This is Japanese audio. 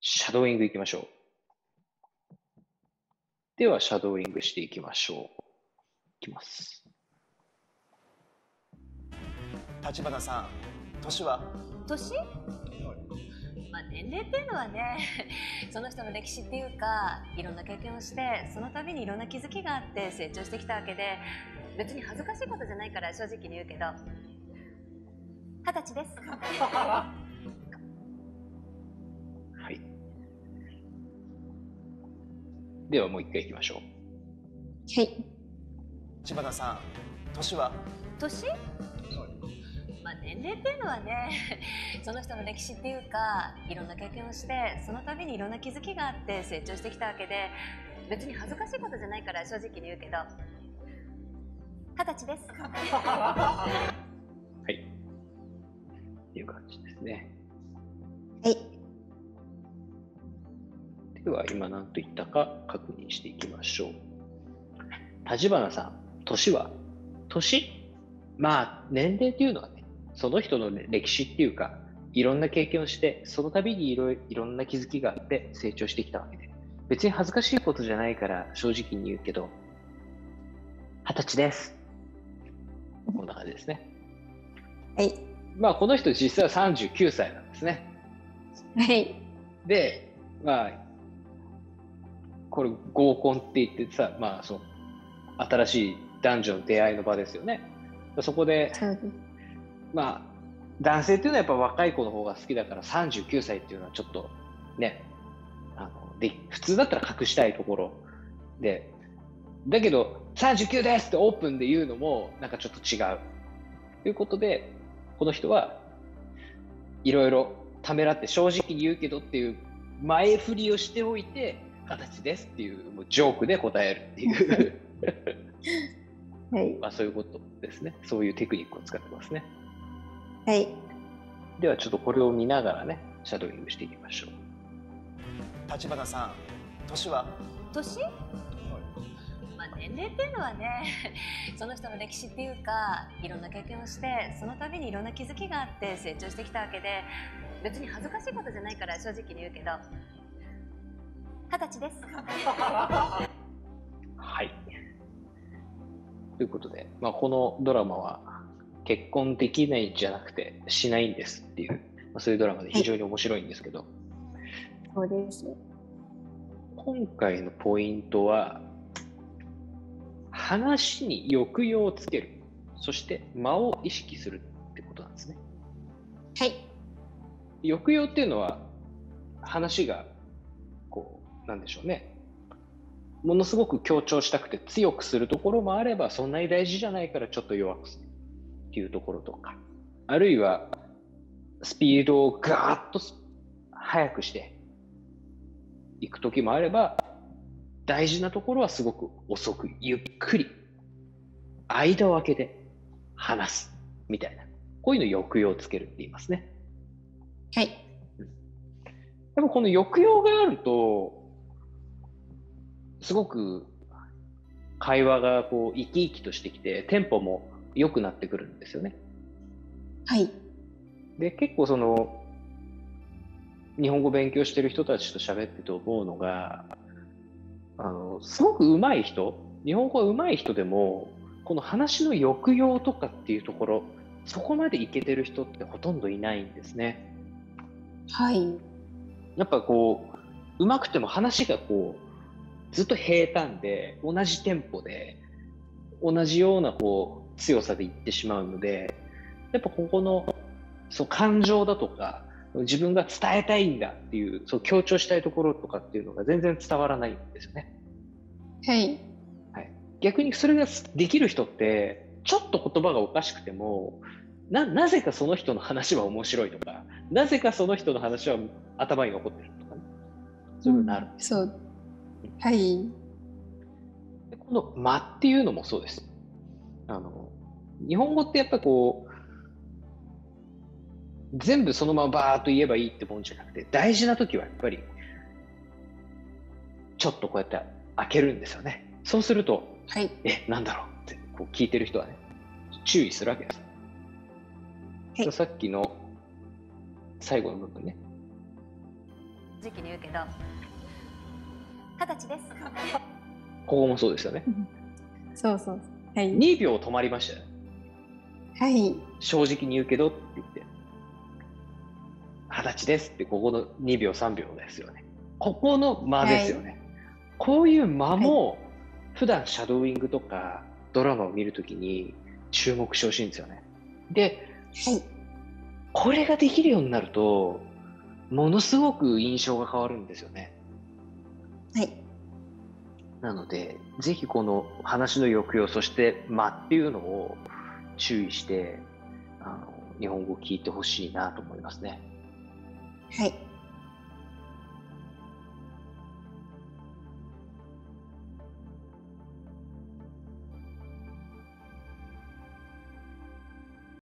シャドーイングいきましょう。では、シャドーイングしていきましょう。いきます。 立花さん、年は？ 年？年齢っていうのはね、その人の歴史っていうか、いろんな経験をして、その度にいろんな気づきがあって成長してきたわけで、別に恥ずかしいことじゃないから正直に言うけど、20歳です。 はい。ではもう一回いきましょう。 はい。 立花さん、年は？ 年？年齢っていうのはね、その人の歴史っていうか、いろんな経験をして、その度にいろんな気づきがあって成長してきたわけで、別に恥ずかしいことじゃないから正直に言うけど、20歳です。 はい。っていう感じですね。 はい。 では、今何と言ったか確認していきましょう。立花さん、年は？年？年齢っていうのはね、その人の歴史っていうか、いろんな経験をして、その度にいろんな気づきがあって成長してきたわけで、別に恥ずかしいことじゃないから正直に言うけど、20歳です。こんな感じですね。 はい。 この人実際は39歳なんですね。 はい。 で、これ合コンって言ってさ、その新しい男女の出会いの場ですよね。そこで、 そうです。 男性っていうのはやっぱ若い子の方が好きだから39歳っていうのはちょっとね、普通だったら隠したいところで、だけど39ですってオープンで言うのもなんかちょっと違うということで、この人はいろいろためらって正直に言うけどっていう前振りをしておいて、形ですっていうもうジョークで答えるっていうはい。 そういうことですね。そういうテクニックを使ってますね。 はい。 ではちょっとこれを見ながらね、シャドーイングしていきましょう。 立花さん、年は？ 年？年齢っていうのはね、その人の歴史っていうか、いろんな経験をして、その度にいろんな気づきがあって成長してきたわけで、別に恥ずかしいことじゃないから正直に言うけど、20歳です。 はい。ということで、このドラマは結婚できないんじゃなくてしないんですっていう、そういうドラマで非常に面白いんですけど、 そうです。 今回のポイントは、話に抑揚をつける、そして間を意識するってことなんですね。 はい。 抑揚っていうのは、話がなんでしょうね、ものすごく強調したくて強くするところもあれば、そんなに大事じゃないからちょっと弱くするっていうところとか、あるいはスピードをガーッと速くしていく時もあれば、大事なところはすごく遅くゆっくり間を空けて話すみたいな、こういうのを抑揚をつけるって言いますね。 はい。 でもこの抑揚があると、すごく会話が生き生きとしてきて、テンポも良くなってくるんですよね。 はい。 で、結構日本語勉強してる人たちと喋ってて思うのが、すごく上手い人、日本語が上手い人でも、この話の抑揚とかっていうところ、そこまでいけてる人ってほとんどいないんですね。 はい。 やっぱ上手くても話がずっと平坦で、同じテンポで、同じような強さでいってしまうので、やっぱここの感情だとか、自分が伝えたいんだっていう、強調したいところとかっていうのが全然伝わらないんですよね。 はい。 はい、逆にそれができる人って、ちょっと言葉がおかしくても、なぜかその人の話は面白いとか、なぜかその人の話は頭に残ってるとかね、そういうふうになるんです。 そう。はい。 でこの間っていうのもそうです。日本語ってやっぱ全部そのままバーッと言えばいいってもんじゃなくて、大事な時はやっぱりちょっとこうやって開けるんですよね。そうすると、 はい。 なんだろうって聞いてる人はね、注意するわけです。 はい。 さっきの最後の部分ね、 直に言うけど、20歳です。 ここもそうですよね。 そうそう。はい。 2秒止まりましたよね。 はい。 正直に言うけどって言って、20歳ですって、ここの2秒3秒ですよね。ここの間ですよね。こういう間も、普段シャドーイングとかドラマを見るときに注目してほしいんですよね。で、 はい。 これができるようになると、ものすごく印象が変わるんですよね。 はい。 なので、ぜひこの話の抑揚、そして間っていうのを注意して、日本語を聞いてほしいなと思いますね。 はい。